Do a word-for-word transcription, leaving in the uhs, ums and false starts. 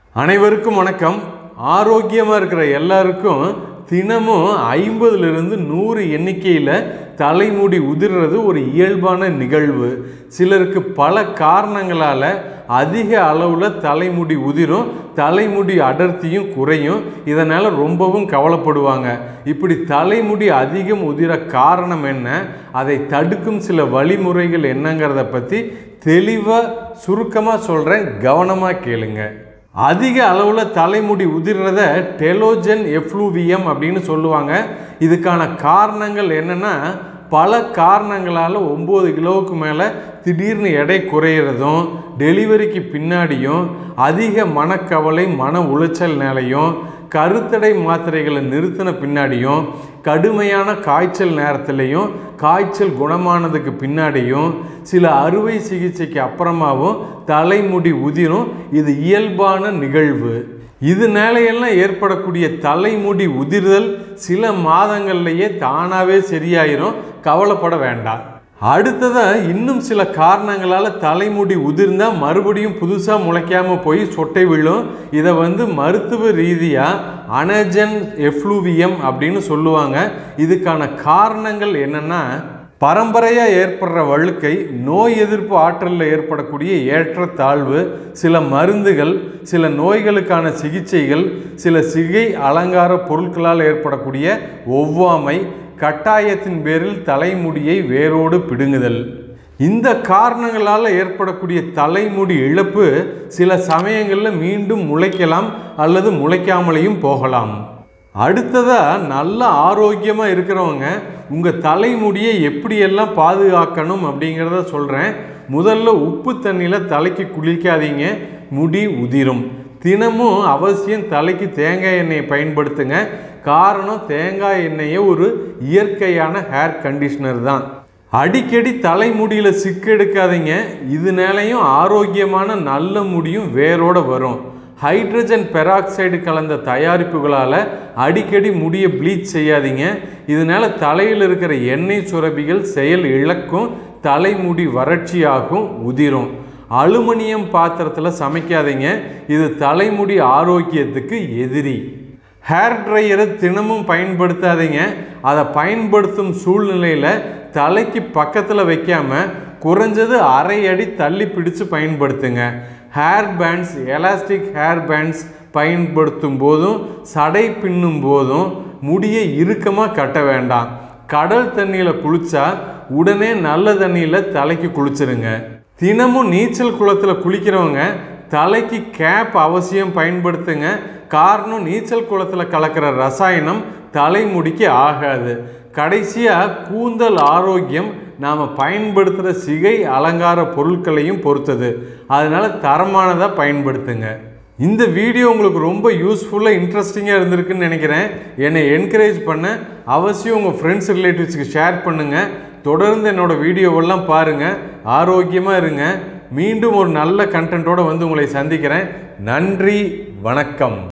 அனைவருக்கும் வணக்கம். ஆரோக்கியமாக இருக்கிற எல்லாருக்கும் தினமும் ஐம்பதுலேருந்து நூறு எண்ணிக்கையில் தலைமுடி உதிர்றது ஒரு இயல்பான நிகழ்வு. சிலருக்கு பல காரணங்களால் அதிக அளவில் தலைமுடி உதிரும், தலைமுடி அடர்த்தியும் குறையும். இதனால் ரொம்பவும் கவலைப்படுவாங்க. இப்படி தலைமுடி அதிகம் உதிர காரணம் என்ன, அதை தடுக்கும் சில வழிமுறைகள் என்னங்கிறத பற்றி தெளிவாக சுருக்கமாக சொல்கிறேன், கவனமாக கேளுங்க. அதிக அளவில் தலைமுடி உதிர்றத டெலோஜன் எஃப்ளூவியம் அப்படின்னு சொல்லுவாங்க. இதுக்கான காரணங்கள் என்னென்னா, பல காரணங்களால் ஒம்பது கிலோவுக்கு மேலே திடீர்னு எடை குறையிறதும், டெலிவரிக்கு பின்னாடியும், அதிக மனக்கவலை மன உளைச்சல்னாலையும், கருத்தடை மாத்திரைகளை நிறுத்தின பின்னாடியும், கடுமையான காய்ச்சல் நேரத்துலையும், காய்ச்சல் குணமானதுக்கு பின்னாடியும், சில அறுவை சிகிச்சைக்கு அப்புறமாவும் தலைமுடி உதிரும். இது இயல்பான நிகழ்வு. இதனாலையெல்லாம் ஏற்படக்கூடிய தலைமுடி உதிர்தல் சில மாதங்கள்லேயே தானாகவே சரியாயிரும், கவலைப்பட வேண்டாம். அடுத்ததாக இன்னும் சில காரணங்களால் தலைமுடி உதிர்ந்தால் மறுபடியும் புதுசாக முளைக்காமல் போய் சொட்டை விழும். இதை வந்து மருத்துவ ரீதியாக அனஜன் எஃப்ளூவியம் அப்படின்னு சொல்லுவாங்க. இதுக்கான காரணங்கள் என்னென்னா, பரம்பரையாக ஏற்படுற வழுக்கை, நோய் எதிர்ப்பு ஆற்றலில் ஏற்படக்கூடிய ஏற்றத்தாழ்வு, சில மருந்துகள், சில நோய்களுக்கான சிகிச்சைகள், சில சிகை அலங்கார பொருட்களால் ஏற்படக்கூடிய ஒவ்வாமை, கட்டாயத்தின் பேரில் தலைமுடியை வேரோடு பிடுங்குதல். இந்த காரணங்களால் ஏற்படக்கூடிய தலைமுடி இழப்பு சில சமயங்களில் மீண்டும் முளைக்கலாம் அல்லது முளைக்காமலேயும் போகலாம். அடுத்ததாக, நல்ல ஆரோக்கியமாக இருக்கிறவங்க உங்கள் தலைமுடியை எப்படியெல்லாம் பாதுகாக்கணும் அப்படிங்கிறத சொல்கிறேன். முதல்ல உப்பு தண்ணியில் தலைக்கு குளிக்காதீங்க, முடி உதிரும். தினமும் அவசியம் தலைக்கு தேங்காய் எண்ணெயை பயன்படுத்துங்க. காரணம், தேங்காய் எண்ணெயை ஒரு இயற்கையான ஹேர் கண்டிஷனர் தான். அடிக்கடி தலைமுடியில் சிக்கெடுக்காதீங்க. இதனாலையும் ஆரோக்கியமான நல்ல முடியும் வேரோடு வரும். ஹைட்ரஜன் பெராக்சைடு கலந்த தயாரிப்புகளால் அடிக்கடி முடியை ப்ளீச் செய்யாதீங்க. இதனால் தலையில் இருக்கிற எண்ணெய் சுரப்பிகள் செயல் இழக்கும், தலைமுடி வறட்சியாகும், உதிரும். அலுமினியம் பாத்திரத்தில் சமைக்காதீங்க, இது தலைமுடி ஆரோக்கியத்துக்கு எதிரி. ஹேர் ட்ரையரை தினமும் பயன்படுத்தாதீங்க. அதை பயன்படுத்தும் சூழ்நிலையில் தலைக்கு பக்கத்தில் வைக்காமல் குறைஞ்சது அரை அடி தள்ளி பிடிச்சு பயன்படுத்துங்க. Hair bands, elastic hair bands பயன்படுத்தும் போதும், சடை பின்னும் போதும் முடியை இறுக்கமாக கட்ட வேண்டாம். கடல் தண்ணியில் குளித்தா உடனே நல்ல தண்ணியில் தலைக்கு குளிச்சிருங்க. தினமும் நீச்சல் குளத்தில் குளிக்கிறவங்க தலைக்கு கேப் அவசியம் பயன்படுத்துங்க. காரணம், நீச்சல் குளத்தில் கலக்கிற ரசாயனம் தலைமுடிக்கு ஆகாது. கடைசியாக, கூந்தல் ஆரோக்கியம் நாம் பயன்படுத்துகிற சிகை அலங்கார பொருட்களையும் பொறுத்தது. அதனால் தரமானதாக பயன்படுத்துங்க. இந்த வீடியோ உங்களுக்கு ரொம்ப யூஸ்ஃபுல்லாக இன்ட்ரெஸ்டிங்காக இருந்திருக்குன்னு நினைக்கிறேன். என்னை என்கரேஜ் பண்ண அவசியம் உங்கள் ஃப்ரெண்ட்ஸ் ரிலேட்டிவ்ஸுக்கு ஷேர் பண்ணுங்கள். தொடர்ந்து என்னோடய வீடியோவெல்லாம் பாருங்கள். ஆரோக்கியமாக இருங்க. மீண்டும் ஒரு நல்ல கண்டென்ட்டோடு வந்து உங்களை சந்திக்கிறேன். நன்றி, வணக்கம்.